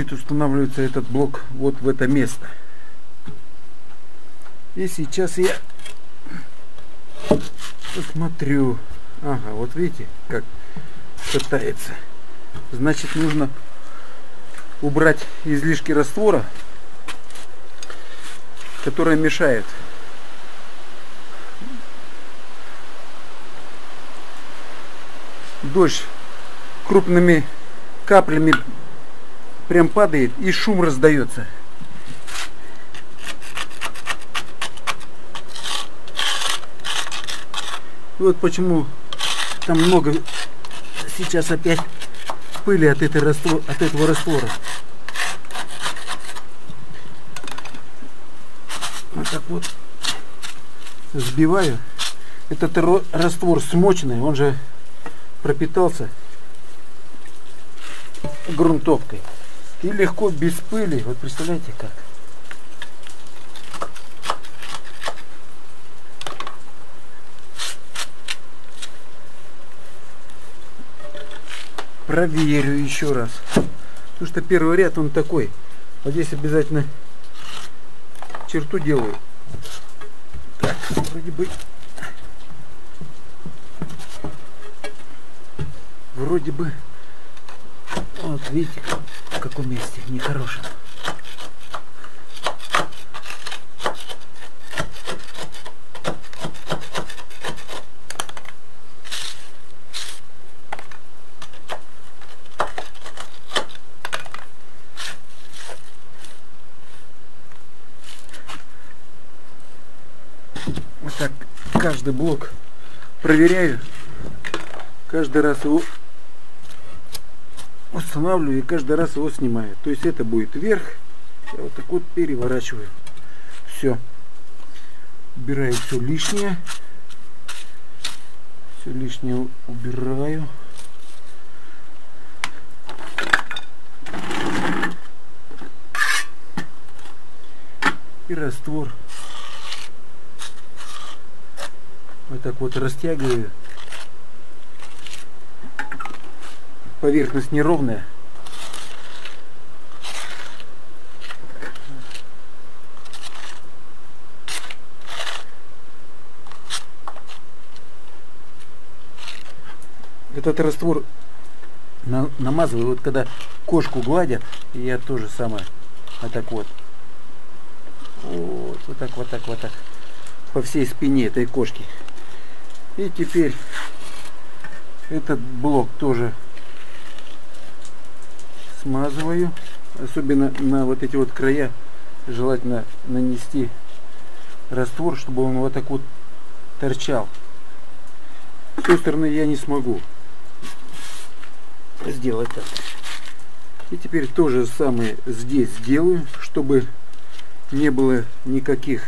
будет устанавливаться этот блок вот в это место. И сейчас я посмотрю. Ага, вот видите, как катается. Значит, нужно убрать излишки раствора, которые мешают. Дождь крупными каплями прям падает и шум раздается. Вот почему там много сейчас опять пыли от этого раствора. Вот так вот сбиваю. Этот раствор смоченный, он же пропитался грунтовкой. И легко, без пыли. Вот представляете как. Проверю еще раз. Потому что первый ряд он такой. Вот здесь обязательно черту делаю. Так, вроде бы вот видите, в каком месте нехорошем. Вот так каждый блок проверяю, каждый раз его устанавливаю и каждый раз его снимаю. То есть это будет вверх, я вот так вот переворачиваю. Все. Убираю все лишнее. Все лишнее убираю. И раствор вот так вот растягиваю. Поверхность неровная. Этот раствор намазываю, вот когда кошку гладят, я тоже самое. Вот так вот. Вот так, вот так, вот так. По всей спине этой кошки. И теперь этот блок тоже смазываю, особенно на вот эти вот края желательно нанести раствор, чтобы он вот так вот торчал. С той стороны я не смогу сделать так. И теперь то же самое здесь делаю, чтобы не было никаких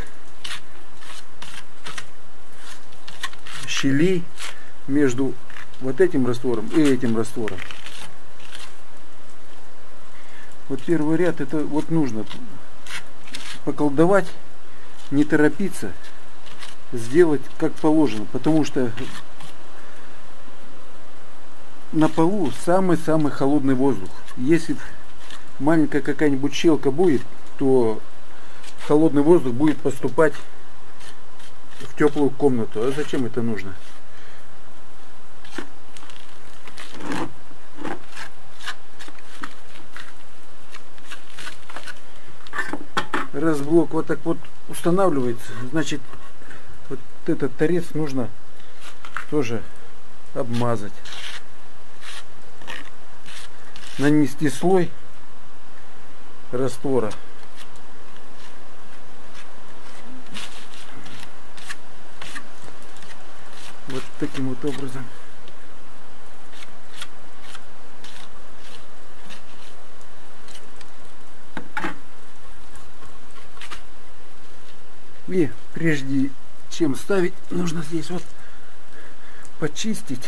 щелей между вот этим раствором и этим раствором. Вот первый ряд, это вот нужно поколдовать, не торопиться, сделать как положено, потому что на полу самый-самый холодный воздух. Если маленькая какая-нибудь щелка будет, то холодный воздух будет поступать в теплую комнату. А зачем это нужно? Раз блок вот так вот устанавливается, значит вот этот торец нужно тоже обмазать, нанести слой раствора. Вот таким вот образом. И прежде чем ставить, нужно здесь вот почистить.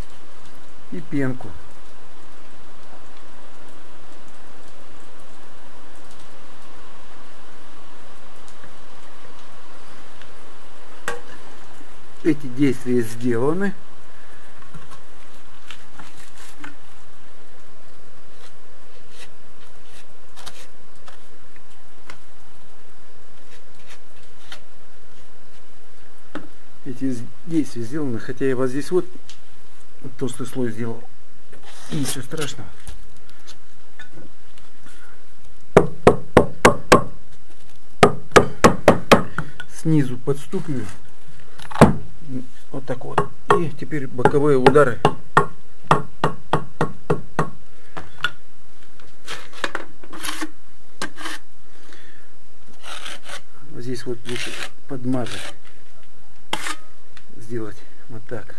И пенку. эти действия сделаны. Эти действия сделаны, хотя я вот здесь вот толстый слой сделал. Ничего страшного. Снизу подстукиваю. Вот так вот. И теперь боковые удары. Вот здесь вот лучше подмазать. Сделать вот так.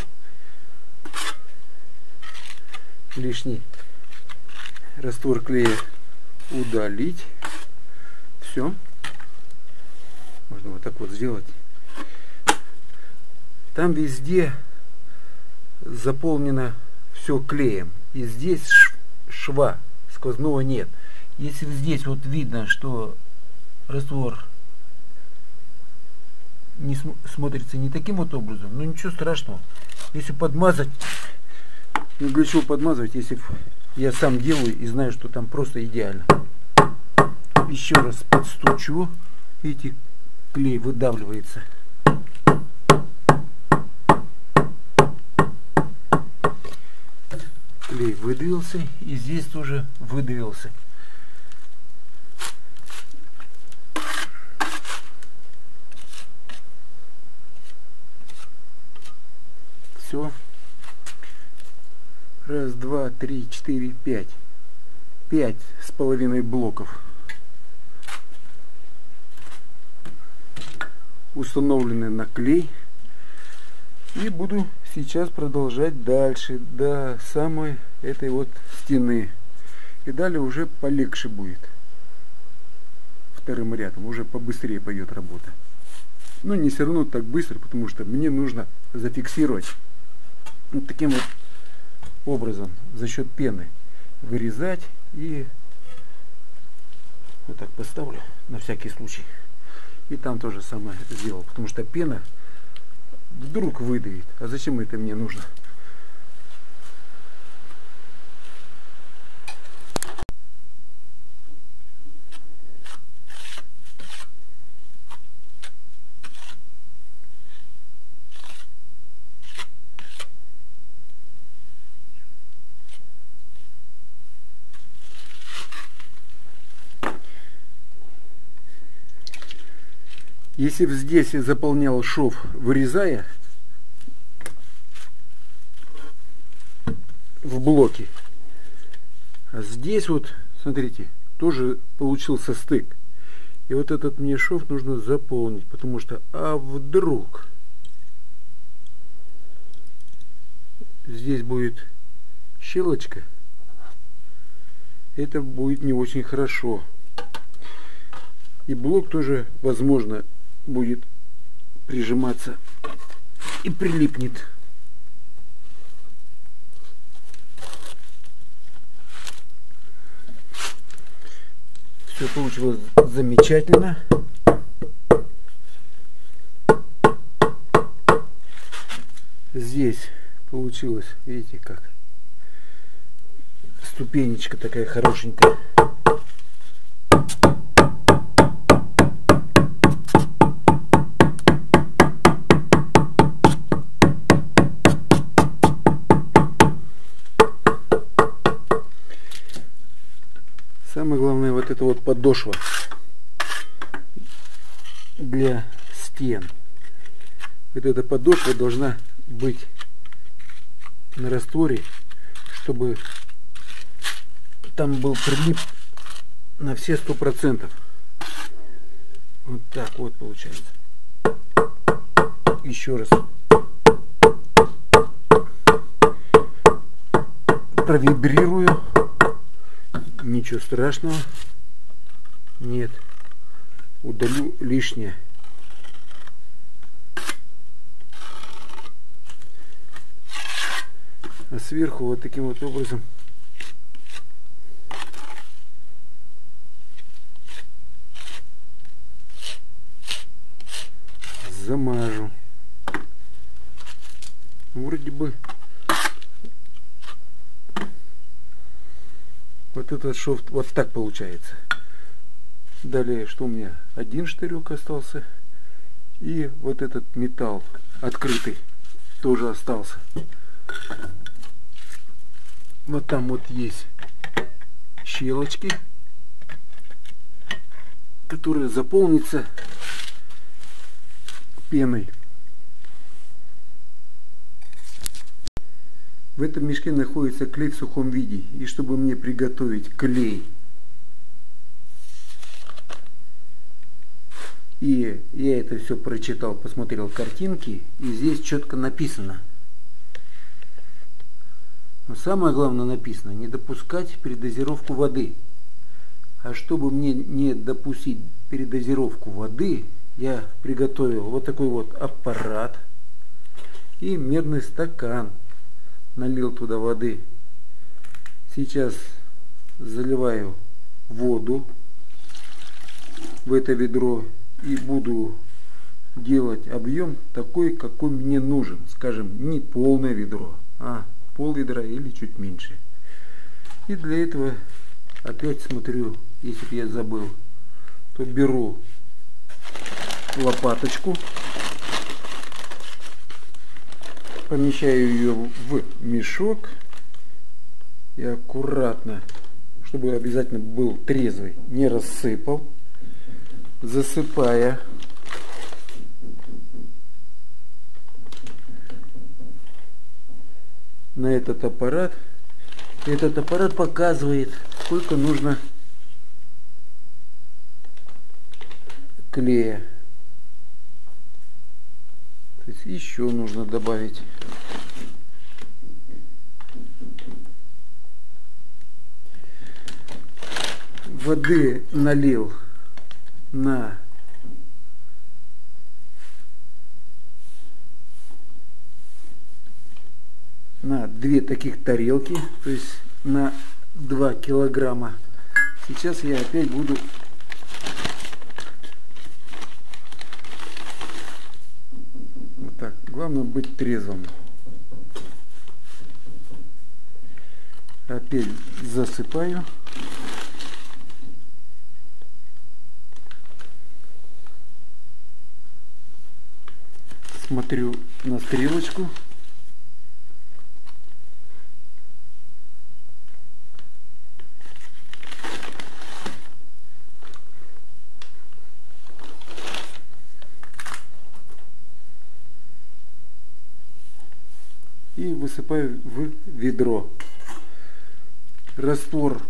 Лишний раствор клея удалить. Все. Можно вот так вот сделать. Там везде заполнено все клеем. И здесь шва сквозного нет. Если здесь вот видно, что раствор не смотрится не таким вот образом, но ничего страшного. Если подмазать, ну для чего подмазывать, если я сам делаю и знаю, что там просто идеально. Еще раз подстучу, видите, клей выдавливается. Клей выдавился, и здесь тоже выдавился. Все. Раз, два, три, четыре, пять. 5,5 блоков установлены на клей. И буду сейчас продолжать дальше до самой этой вот стены. И далее уже полегче будет. Вторым рядом уже побыстрее пойдет работа. Но не все равно так быстро, потому что мне нужно зафиксировать вот таким вот образом за счет пены. Вырезать и вот так поставлю на всякий случай. И там то же самое сделал, потому что пена вдруг выдавит. А зачем это мне нужно? Если бы здесь я заполнял шов, вырезая в блоке, а здесь вот, смотрите, тоже получился стык. И вот этот мне шов нужно заполнить, потому что, а вдруг здесь будет щелочка, это будет не очень хорошо. И блок тоже, возможно, будет прижиматься и прилипнет. Все получилось замечательно. Здесь получилось, видите, как ступенечка такая хорошенькая. Самое главное, вот эта вот подошва для стен. Вот эта подошва должна быть на растворе, чтобы там был прилип на все 100%. Вот так вот получается. Еще раз провибрирую. Ничего страшного нет. Удалю лишнее. А сверху вот таким вот образом замажу. Вот этот шов вот так получается. Далее, что у меня? Один штырек остался. И вот этот металл открытый тоже остался. Вот там вот есть щелочки, которые заполнятся пеной. В этом мешке находится клей в сухом виде. И чтобы мне приготовить клей, и я это все прочитал, посмотрел картинки, и здесь четко написано. Но самое главное написано: не допускать передозировку воды. А чтобы мне не допустить передозировку воды, я приготовил вот такой вот аппарат и мерный стакан. Налил туда воды. Сейчас заливаю воду в это ведро и буду делать объем такой, какой мне нужен. Скажем, не полное ведро, а пол ведра или чуть меньше. И для этого опять смотрю, если бы я забыл, то беру лопаточку, помещаю ее в мешок и аккуратно, чтобы обязательно был трезвый, не рассыпал, засыпая на этот аппарат. Этот аппарат показывает, сколько нужно клея. То есть еще нужно добавить. Воды налил на две таких тарелки, то есть на 2 килограмма. Сейчас я опять буду вот так. Главное быть трезвым. Опять засыпаю. Смотрю на стрелочку. И высыпаю в ведро. Раствор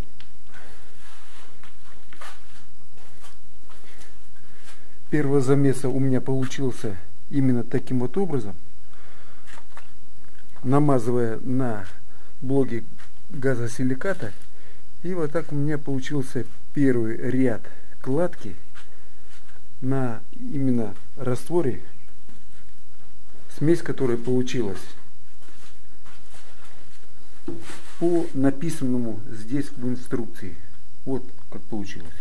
первого замеса у меня получился именно таким вот образом. Намазывая на блоки газосиликата. И вот так у меня получился первый ряд кладки на именно растворе. Смесь, которая получилась по написанному здесь в инструкции. Вот как получилось.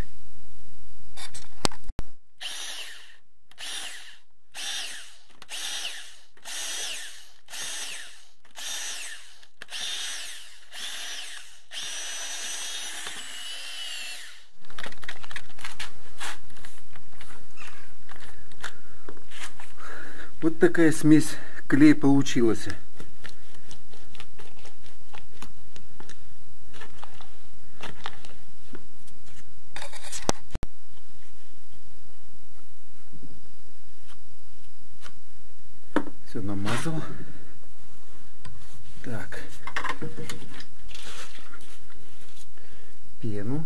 Вот такая смесь клея получилась. Все намазал. Так. Пену.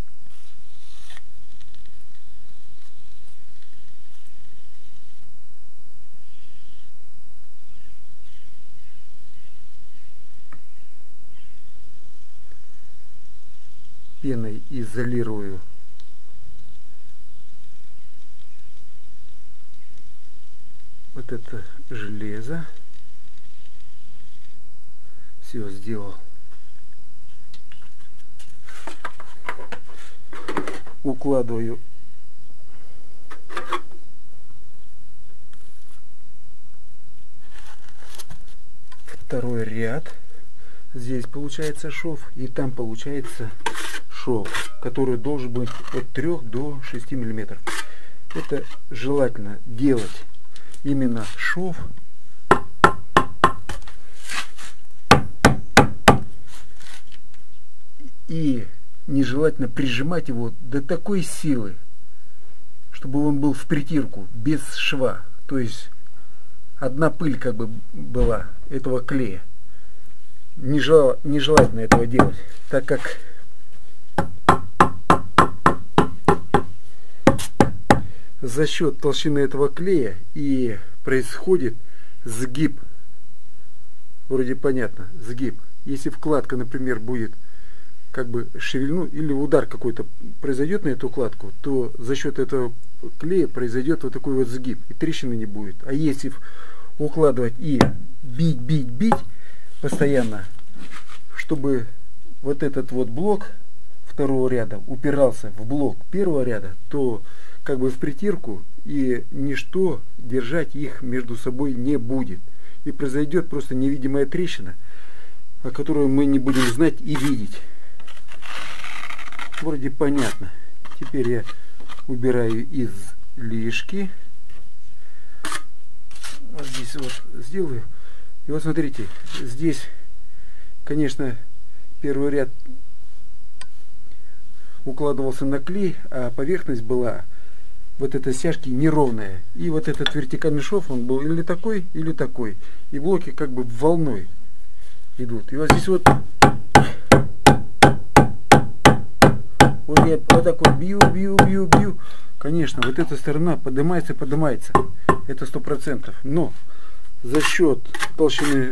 Пеной изолирую вот это железо. Все сделал. Укладываю второй ряд. Здесь получается шов, и там получается шов, который должен быть от 3 до 6 миллиметров. Это желательно делать именно шов и нежелательно прижимать его до такой силы, чтобы он был в притирку, без шва. То есть одна пыль как бы была этого клея. Нежелательно этого делать, так как за счет толщины этого клея и происходит сгиб. Вроде понятно, сгиб. Если вкладка, например, будет как бы шевельнуть, или удар какой-то произойдет на эту укладку, то за счет этого клея произойдет вот такой вот сгиб, и трещины не будет. А если укладывать и бить постоянно, чтобы вот этот вот блок второго ряда упирался в блок первого ряда, то как бы в притирку, и ничто держать их между собой не будет. И произойдет просто невидимая трещина, о которой мы не будем знать и видеть. Вроде понятно. Теперь я убираю излишки. Вот здесь вот сделаю. И вот смотрите, здесь, конечно, первый ряд укладывался на клей, а поверхность была вот этой стяжки неровная. И вот этот вертикальный шов, он был или такой, или такой. И блоки как бы волной идут. И вот здесь вот я вот так вот бью. Конечно, вот эта сторона поднимается. Это 100%. Но за счет толщины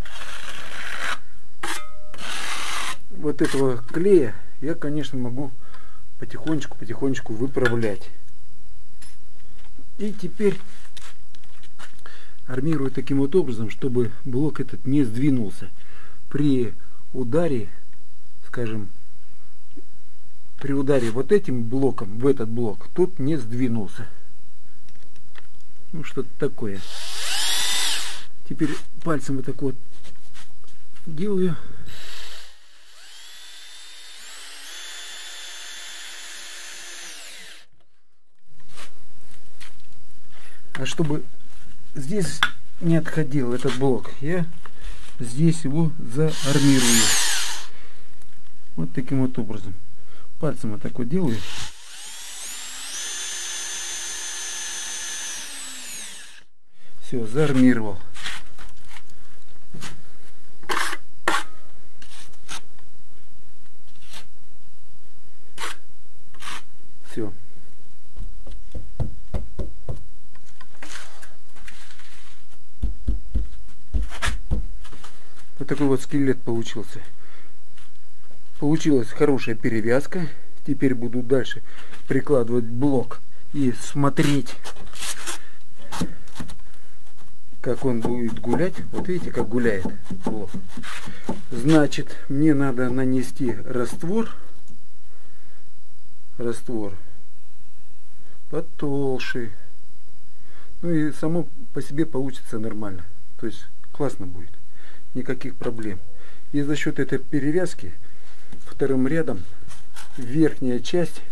вот этого клея я, конечно, могу потихонечку выправлять. И теперь армирую таким вот образом, чтобы блок этот не сдвинулся. При ударе, скажем, при ударе вот этим блоком в этот блок, тут не сдвинулся. Ну, что-то такое. Теперь пальцем вот так вот делаю. А чтобы здесь не отходил этот блок, я здесь его заармирую. Вот таким вот образом. Пальцем вот так вот делаю. Все, заармировал. Все. Вот такой вот скелет получился. Получилась хорошая перевязка. Теперь буду дальше прикладывать блок и смотреть, как он будет гулять. Вот видите, как гуляет блок. Значит, мне надо нанести раствор потолще. Ну и само по себе получится нормально. То есть классно будет. Никаких проблем. И за счет этой перевязки вторым рядом верхняя часть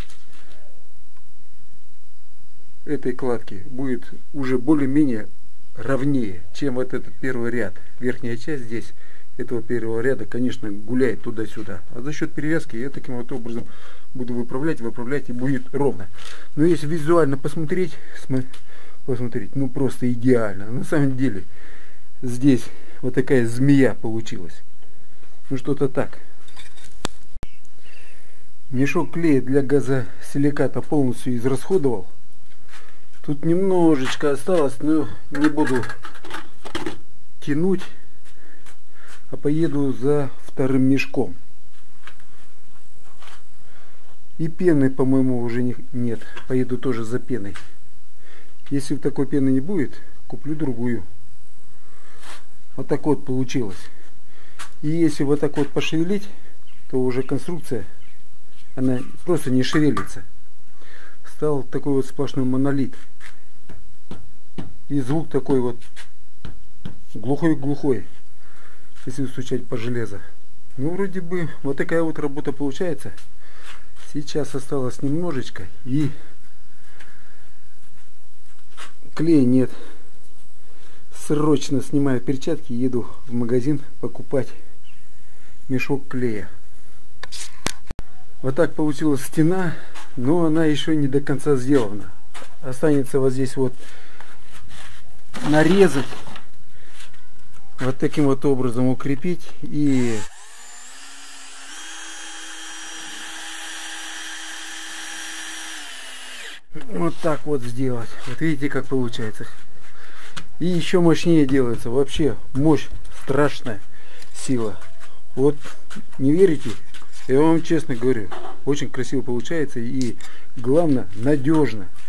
этой кладки будет уже более-менее ровнее, чем вот этот первый ряд. Верхняя часть здесь этого первого ряда, конечно, гуляет туда-сюда. А за счет перевязки я таким вот образом буду выправлять и будет ровно. Но если визуально посмотреть, ну просто идеально. На самом деле здесь вот такая змея получилась. Ну что-то так. Мешок клея для газосиликата полностью израсходовал. Тут немножечко осталось, но не буду тянуть, а поеду за вторым мешком. И пены, по-моему, уже нет. Поеду тоже за пеной. Если такой пены не будет, куплю другую. Вот так вот получилось. И если вот так вот пошевелить, то уже конструкция, она просто не шевелится. Стал такой вот сплошной монолит. И звук такой вот глухой, если стучать по железу. Ну, вроде бы, вот такая вот работа получается. Сейчас осталось немножечко, и клея нет. Срочно снимаю перчатки и еду в магазин покупать мешок клея. Вот так получилась стена, но она еще не до конца сделана. Останется вот здесь вот нарезать, вот таким вот образом укрепить и вот так вот сделать. Вот видите, как получается. И еще мощнее делается. Вообще мощь страшная, сила. Вот не верите? Я вам честно говорю, очень красиво получается и главное надежно.